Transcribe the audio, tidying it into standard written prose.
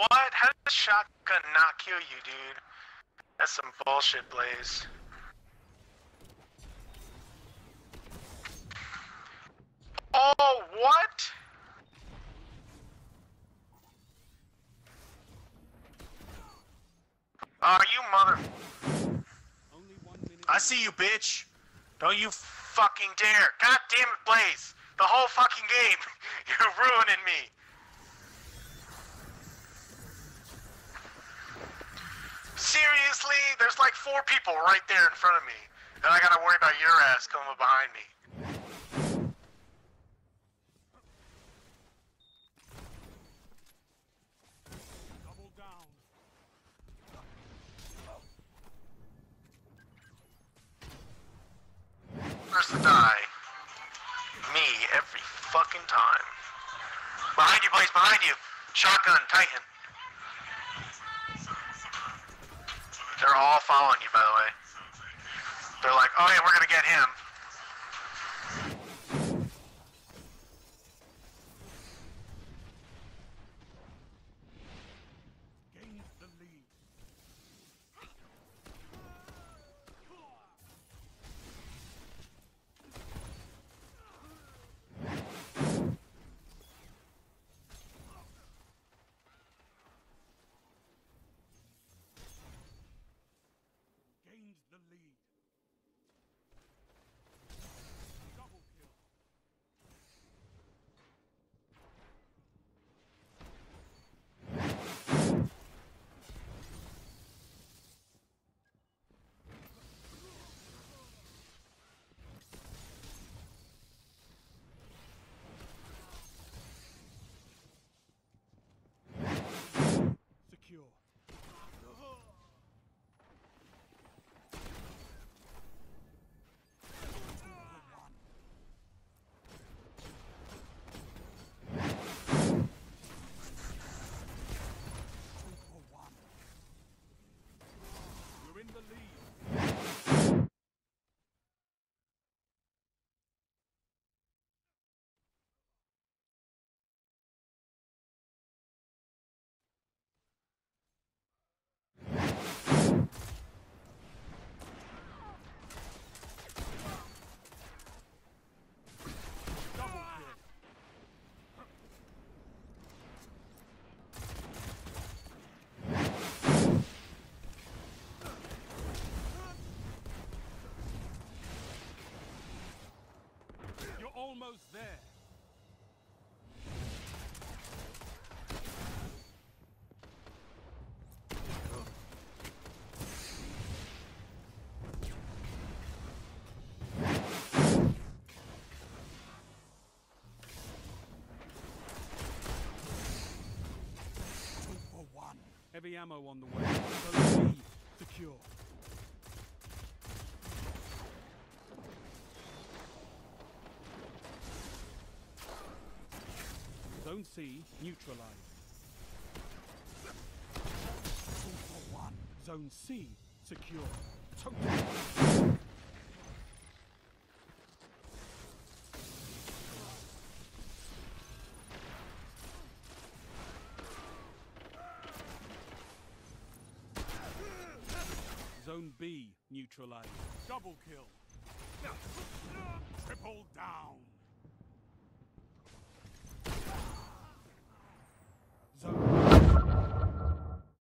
What? How did the shotgun not kill you, dude? That's some bullshit, Blaze. Oh, what? Oh, you mother... I see you, bitch. Don't you fucking dare. God damn it, Blaze. The whole fucking game. You're ruining me. Seriously? There's like 4 people right there in front of me. And I gotta worry about your ass coming up behind me. Double down. First to die. Me every fucking time. Behind you, Blaze, behind you. Shotgun, Titan. They're all following you, by the way. They're like, oh yeah, we're gonna get him. Gains the lead. Gains the lead. Double kill. Secure. You're in the lead. Double kill. You're almost there. Two for one. Heavy ammo on the way. Zone B secure. Zone C neutralized. Two for one. Zone C secure. Total. Zone B neutralized. Double kill. Triple down.